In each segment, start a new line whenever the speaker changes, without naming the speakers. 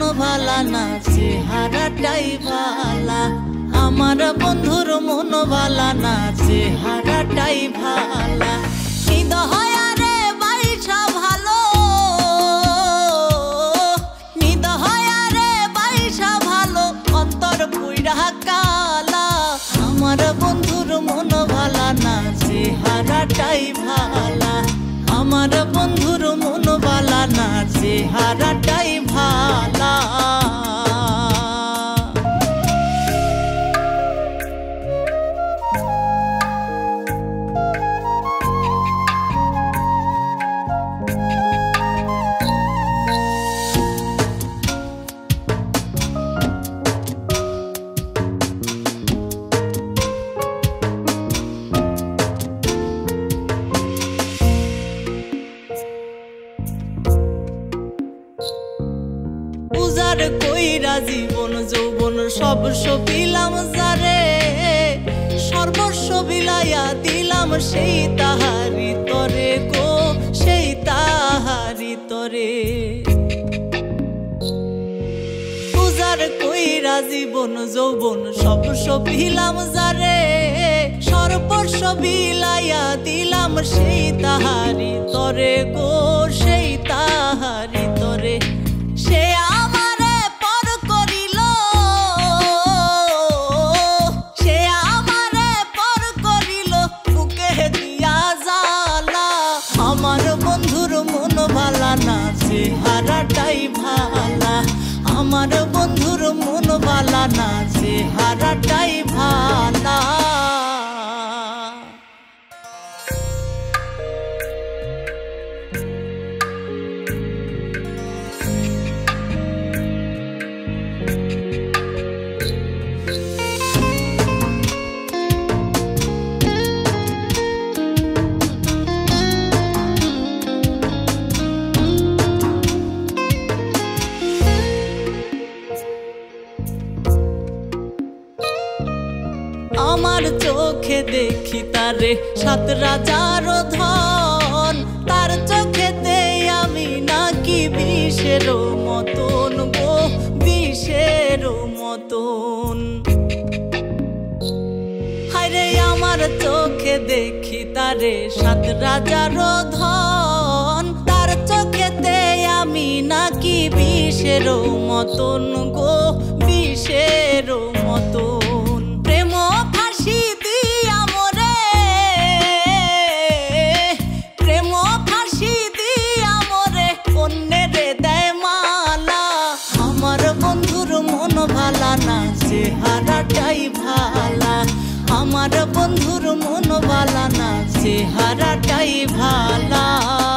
ভালা না চেহারাটাই ভালা। আমার বন্ধুর মন ভালা না চেহারাটাই ভালা। নিদহয়ারে বাইসা ভালো, নিদহয়ারে বাইসা ভালো, অন্তর পুইরা কালা। আমার বন্ধুর মন ভালা না চেহারাটাই ভালা। আমার বন্ধুর মন ভালা না চেহারাটাই ভালা। উজার কইরা জীবন যৌবন সব সপিলাম যারে, সর্বস্ব বিলাইয়া দিলাম সেই তাহারি তরে গো, সেই তাহারি তরে। উজার কইরা জীবন যৌবন সব সপিলাম যারে, সর্বস্ব বিলাইয়া দিলাম সেই তাহারি তরে গো, সেই তাহারি তরে। সে আমারে পর করিল, সে আমারে পর করিল, বুকে দিয়া জ্বালা। আমার বন্ধুর মন ভালা না চেহারাটাই ভালা। আমার বন্ধুর মন ভালা না চেহারাটাই ভালা। আমার চোখে দেখি তারে সাত রাজার ধন, তার চোখেতে আমি নাকি বিষের মতন গো, বিষের মতন। হায়রে আমার চোখে দেখি তারে সাত রাজার ধন, তার চোখেতে আমি নাকি বিষের মতন গো, বিষের মতন। প্রেম ফাঁসি দিয়া মোরে, প্রেম ফাঁসি দিয়া মোরে, অন্যের দেয় মালা। আমার বন্ধুর মন ভালা না চেহারাটাই ভালা। আমার বন্ধুর মন ভালা না চেহারাটাই ভালা।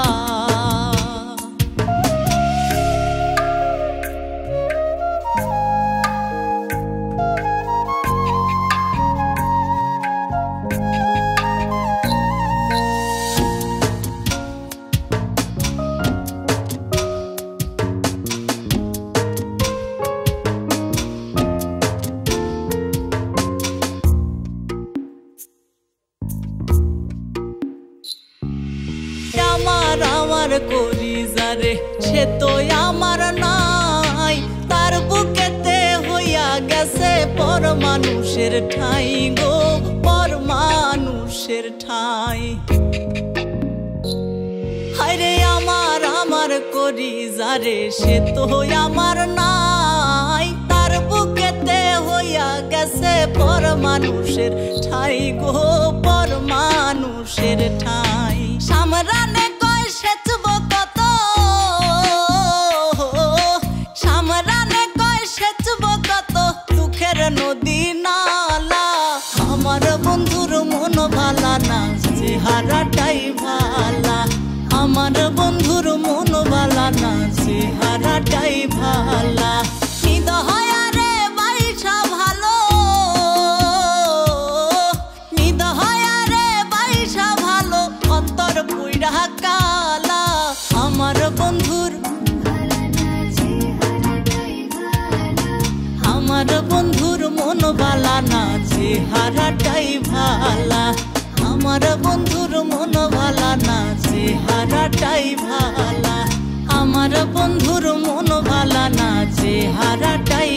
আমার আমার করি যারে সে তো আমার নাই, তার বুকেতে হইয়া গেছে পর মানুষের ঠাই গো, পর মানুষের ঠাই। হায়রে আমার আমার করি যারে সে তো আমার নাই, তার বুকেতে হইয়া গেছে পর মানুষের ঠাই গো, পর মানুষের ঠাই। সামরানে কয় সেচব কত, সামরানে কয় সেচব কত, দুঃখের নদী নালা। আমার বন্ধুর মন ভালা না চেহারাটাই ভালা। আমার বন্ধুর মন ভালা না চেহারাটাই ভালা। নিদহয়ারে বাইসা ভালো, নিদহয়ারে বাইসা ভালো, অন্তর পুইরা কালা। আমার বন্ধুর, আমার বন্ধুর মন ভালা না চেহারাটাই ভালা। আমার বন্ধুর মন ভালা না চেহারাটাই ভালা। আমার বন্ধুর মন ভালা না, চেহারাটাই